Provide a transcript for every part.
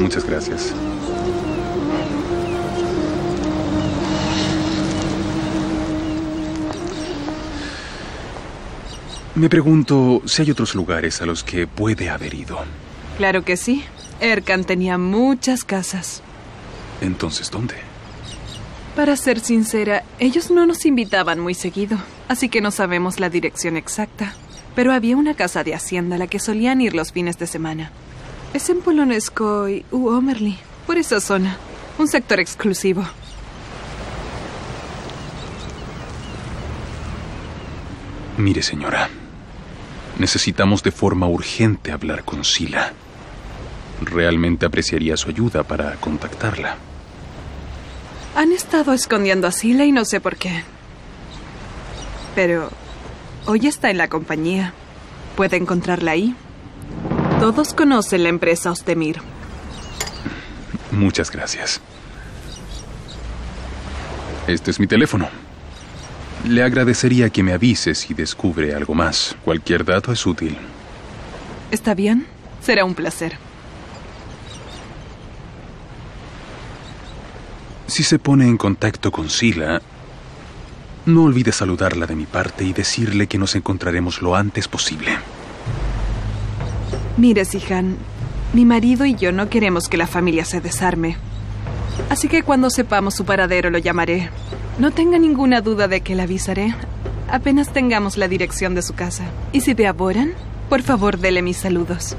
Muchas gracias. Me pregunto si hay otros lugares a los que puede haber ido. Claro que sí. Erkan tenía muchas casas. Entonces, ¿dónde? Para ser sincera, ellos no nos invitaban muy seguido, así que no sabemos la dirección exacta. Pero había una casa de hacienda a la que solían ir los fines de semana. Es en Polonezkói u Omerli, por esa zona. Un sector exclusivo. Mire, señora. Necesitamos de forma urgente hablar con Sila. Realmente apreciaría su ayuda para contactarla. Han estado escondiendo a Sila y no sé por qué. Pero hoy está en la compañía. ¿Puede encontrarla ahí? Todos conocen la empresa Ozdemir. Muchas gracias. Este es mi teléfono. Le agradecería que me avise si descubre algo más. Cualquier dato es útil. ¿Está bien? Será un placer. Si se pone en contacto con Sila, no olvide saludarla de mi parte y decirle que nos encontraremos lo antes posible. Mire, Sihan, mi marido y yo no queremos que la familia se desarme. Así que cuando sepamos su paradero lo llamaré. No tenga ninguna duda de que le avisaré apenas tengamos la dirección de su casa. Y si ve a Boran, por favor, dele mis saludos.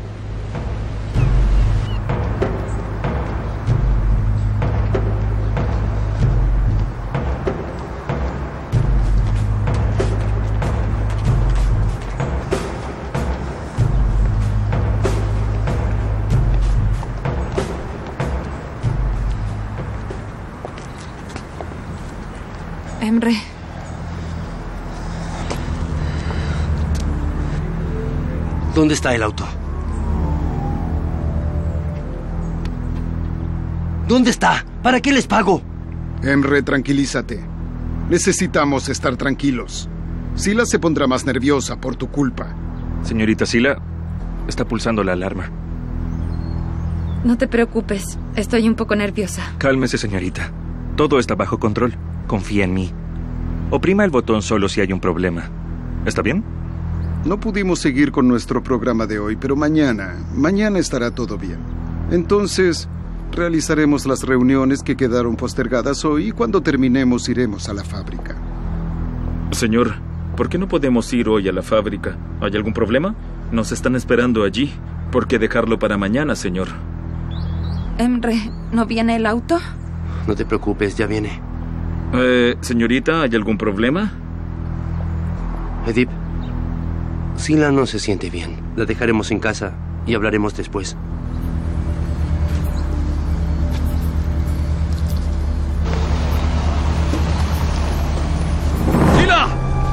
Emre. ¿Dónde está el auto? ¿Dónde está? ¿Para qué les pago? Emre, tranquilízate. Necesitamos estar tranquilos. Sila se pondrá más nerviosa por tu culpa. Señorita Sila, está pulsando la alarma. No te preocupes, estoy un poco nerviosa. Cálmese, señorita. Todo está bajo control. Confía en mí. Oprima el botón solo si hay un problema. ¿Está bien? No pudimos seguir con nuestro programa de hoy, pero mañana estará todo bien. Entonces, realizaremos las reuniones que quedaron postergadas hoy y cuando terminemos iremos a la fábrica. Señor, ¿por qué no podemos ir hoy a la fábrica? ¿Hay algún problema? Nos están esperando allí. ¿Por qué dejarlo para mañana, señor? Emre, ¿no viene el auto? No te preocupes, ya viene. Señorita, ¿hay algún problema? Edip, Sila no se siente bien. La dejaremos en casa y hablaremos después. ¡Sila!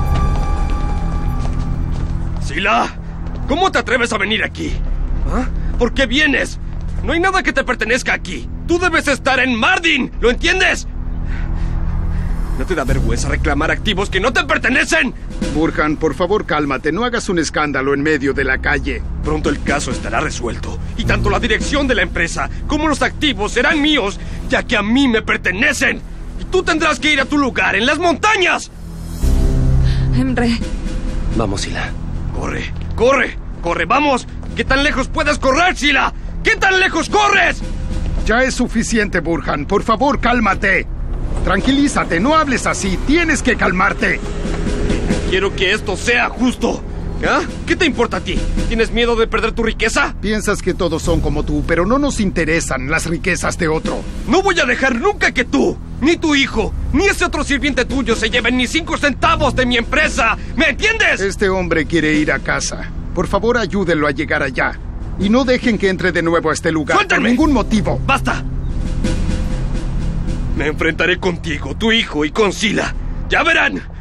¡Sila! ¿Cómo te atreves a venir aquí? ¿Ah? ¿Por qué vienes? No hay nada que te pertenezca aquí. Tú debes estar en Mardin, ¿lo entiendes? ¿No te da vergüenza reclamar activos que no te pertenecen? Burhan, por favor, cálmate. No hagas un escándalo en medio de la calle. Pronto el caso estará resuelto. Y tanto la dirección de la empresa como los activos serán míos, ya que a mí me pertenecen. Y tú tendrás que ir a tu lugar, en las montañas. Emre. Vamos, Sila. Corre, corre, corre, vamos. ¿Qué tan lejos puedes correr, Sila? ¿Qué tan lejos corres? Ya es suficiente, Burhan. Por favor, cálmate. Tranquilízate, no hables así. Tienes que calmarte. Quiero que esto sea justo. ¿Ah? ¿Qué te importa a ti? ¿Tienes miedo de perder tu riqueza? Piensas que todos son como tú, pero no nos interesan las riquezas de otro. No voy a dejar nunca que tú, ni tu hijo, ni ese otro sirviente tuyo se lleven ni 5 centavos de mi empresa. ¿Me entiendes? Este hombre quiere ir a casa. Por favor, ayúdenlo a llegar allá. Y no dejen que entre de nuevo a este lugar. ¡Suéltame! Por ningún motivo. ¡Basta! Me enfrentaré contigo, tu hijo y con Sila. ¡Ya verán!